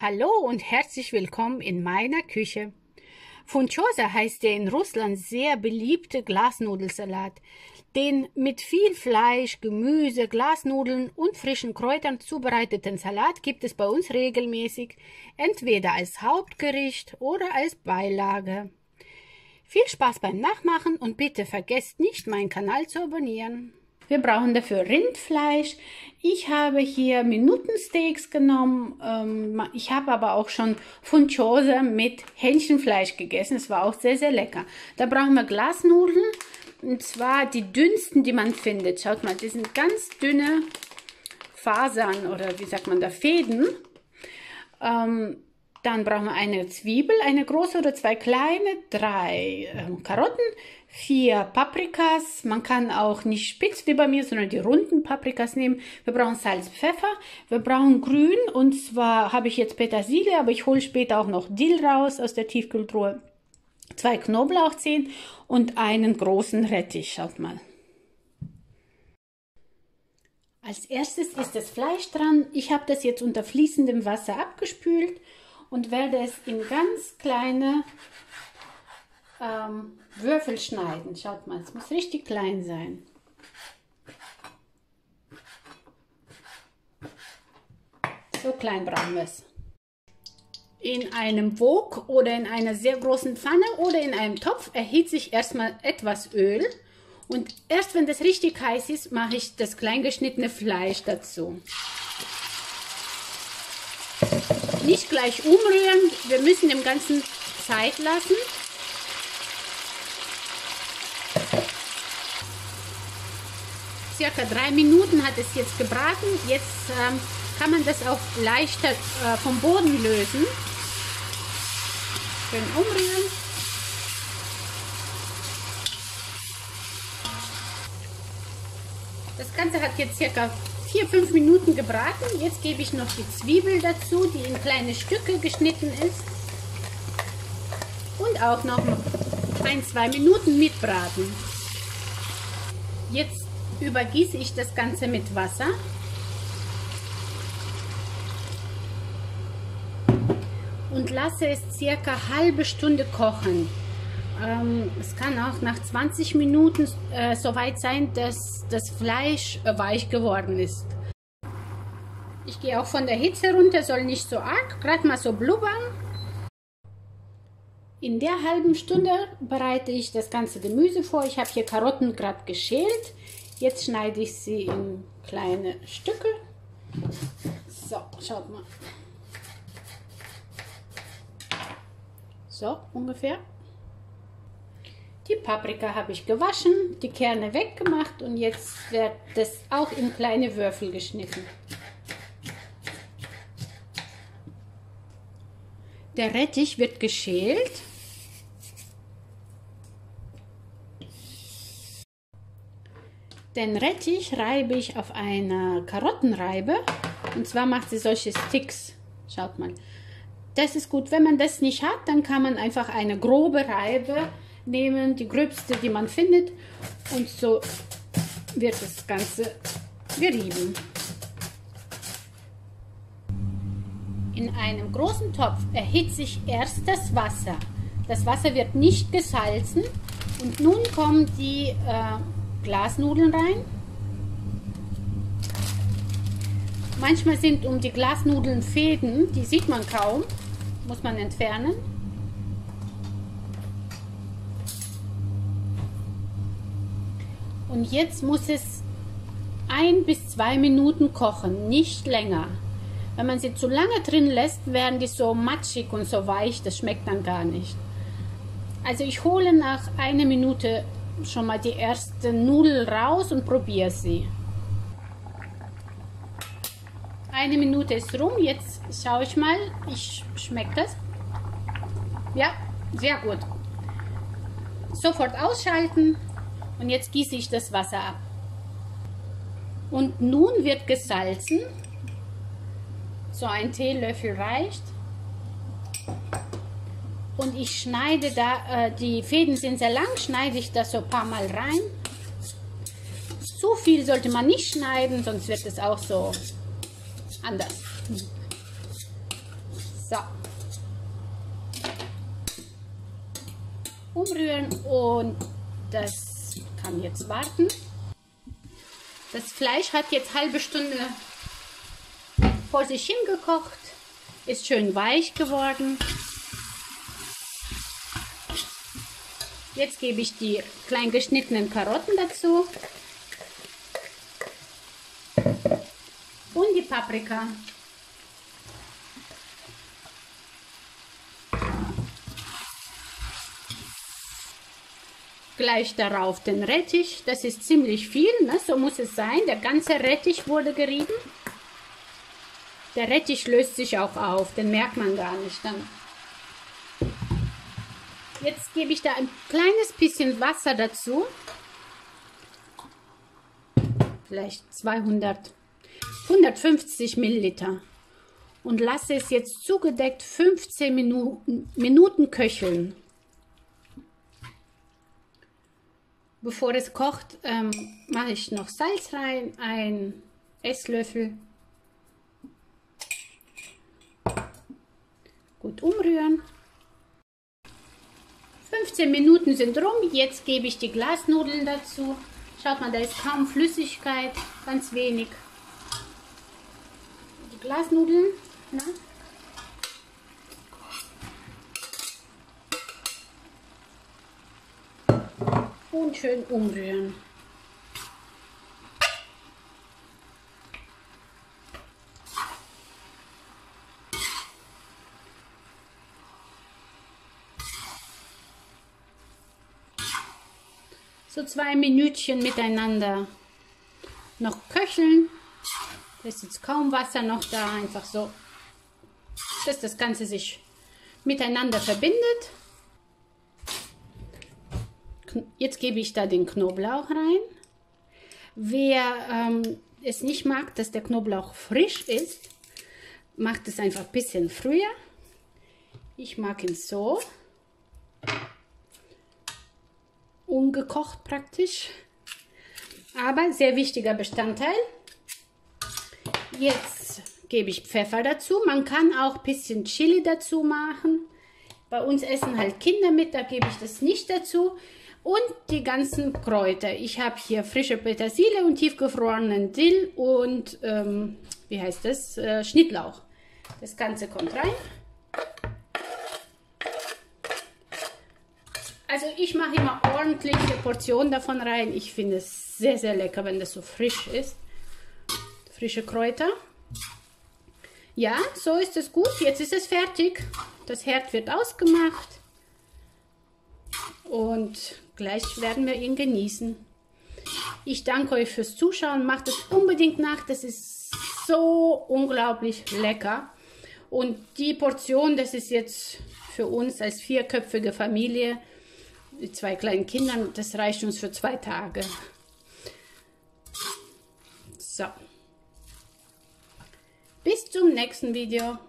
Hallo und herzlich willkommen in meiner Küche. Funchosa heißt der in Russland sehr beliebte Glasnudelsalat. Den mit viel Fleisch, Gemüse, Glasnudeln und frischen Kräutern zubereiteten Salat gibt es bei uns regelmäßig, entweder als Hauptgericht oder als Beilage. Viel Spaß beim Nachmachen und bitte vergesst nicht, meinen Kanal zu abonnieren. Wir brauchen dafür Rindfleisch. Ich habe hier Minutensteaks genommen. Ich habe aber auch schon Funchosa mit Hähnchenfleisch gegessen. Es war auch sehr, sehr lecker. Da brauchen wir Glasnudeln. Und zwar die dünnsten, die man findet. Schaut mal, das sind ganz dünne Fasern oder wie sagt man da, Fäden. Dann brauchen wir eine Zwiebel, eine große oder zwei kleine, 3 Karotten, 4 Paprikas. Man kann auch nicht spitz wie bei mir, sondern die runden Paprikas nehmen. Wir brauchen Salz, Pfeffer. Wir brauchen Grün, und zwar habe ich jetzt Petersilie, aber ich hole später auch noch Dill raus aus der Tiefkühltruhe. 2 Knoblauchzehen und einen großen Rettich. Schaut mal. Als erstes ist das Fleisch dran. Ich habe das jetzt unter fließendem Wasser abgespült und werde es in ganz kleine Würfel schneiden. Schaut mal, es muss richtig klein sein. So klein brauchen wir es. In einem Wok oder in einer sehr großen Pfanne oder in einem Topf erhitze ich erstmal etwas Öl. Und erst wenn das richtig heiß ist, mache ich das klein geschnittene Fleisch dazu. Nicht gleich umrühren, wir müssen dem Ganzen Zeit lassen. Circa 3 Minuten hat es jetzt gebraten. Jetzt kann man das auch leichter vom Boden lösen. Schön umrühren. Das Ganze hat jetzt circa 4-5 Minuten gebraten. Jetzt gebe ich noch die Zwiebel dazu, die in kleine Stücke geschnitten ist. Und auch noch 1-2 Minuten mitbraten. Jetzt übergieße ich das Ganze mit Wasser. Und lasse es circa halbe Stunde kochen. Es kann auch nach 20 Minuten so weit sein, dass das Fleisch weich geworden ist. Ich gehe auch von der Hitze runter, soll nicht so arg, gerade mal so blubbern. In der halben Stunde bereite ich das ganze Gemüse vor. Ich habe hier Karotten gerade geschält. Jetzt schneide ich sie in kleine Stücke. So, schaut mal. So, ungefähr. Die Paprika habe ich gewaschen, die Kerne weggemacht und jetzt wird das auch in kleine Würfel geschnitten. Der Rettich wird geschält. Den Rettich reibe ich auf einer Karottenreibe, und zwar macht sie solche Sticks. Schaut mal. Das ist gut. Wenn man das nicht hat, dann kann man einfach eine grobe Reibe nehmen, die gröbste, die man findet, und so wird das Ganze gerieben. In einem großen Topf erhitze ich erst das Wasser. Das Wasser wird nicht gesalzen und nun kommen die Glasnudeln rein. Manchmal sind um die Glasnudeln Fäden, die sieht man kaum, muss man entfernen. Und jetzt muss es 1 bis 2 Minuten kochen, nicht länger. Wenn man sie zu lange drin lässt, werden die so matschig und so weich, das schmeckt dann gar nicht. Also ich hole nach 1 Minute schon mal die erste Nudel raus und probiere sie. 1 Minute ist rum, jetzt schaue ich mal, schmeckt das? Ja, sehr gut. Sofort ausschalten und jetzt gieße ich das Wasser ab. Und nun wird gesalzen. So ein Teelöffel reicht. Und ich schneide da, die Fäden sind sehr lang, schneide ich das so ein paar Mal rein. Zu viel sollte man nicht schneiden, sonst wird es auch so anders. umrühren und das kann jetzt warten. Das Fleisch hat jetzt eine halbe Stunde vor sich hingekocht, ist schön weich geworden. Jetzt gebe ich die klein geschnittenen Karotten dazu und die Paprika. Gleich darauf den Rettich, das ist ziemlich viel, ne? So muss es sein. Der ganze Rettich wurde gerieben. Der Rettich löst sich auch auf, den merkt man gar nicht dann. Jetzt gebe ich da ein kleines bisschen Wasser dazu. Vielleicht 150 Milliliter. Und lasse es jetzt zugedeckt 15 Minuten köcheln. Bevor es kocht, mache ich noch Salz rein, ein Esslöffel. Gut umrühren. 15 Minuten sind rum, jetzt gebe ich die Glasnudeln dazu. Schaut mal, da ist kaum Flüssigkeit, ganz wenig. Die Glasnudeln, na? Und schön umrühren. So 2 Minütchen miteinander noch köcheln. Da ist jetzt kaum Wasser noch da, einfach so, dass das Ganze sich miteinander verbindet. Jetzt gebe ich da den Knoblauch rein. Wer es nicht mag, dass der Knoblauch frisch ist, macht es einfach ein bisschen früher. Ich mag ihn so. Ungekocht praktisch. Aber sehr wichtiger Bestandteil. Jetzt gebe ich Pfeffer dazu. Man kann auch ein bisschen Chili dazu machen. Bei uns essen halt Kinder mit, da gebe ich das nicht dazu. Und die ganzen Kräuter. Ich habe hier frische Petersilie und tiefgefrorenen Dill und wie heißt das? Schnittlauch. Das Ganze kommt rein. Also ich mache immer ordentliche Portionen davon rein. Ich finde es sehr, sehr lecker, wenn das so frisch ist. Frische Kräuter. Ja, so ist es gut. Jetzt ist es fertig. Das Herd wird ausgemacht. Und gleich werden wir ihn genießen. Ich danke euch fürs Zuschauen. Macht es unbedingt nach. Das ist so unglaublich lecker. Und die Portion, das ist jetzt für uns als vierköpfige Familie mit 2 kleinen Kindern, das reicht uns für 2 Tage. So. Bis zum nächsten Video.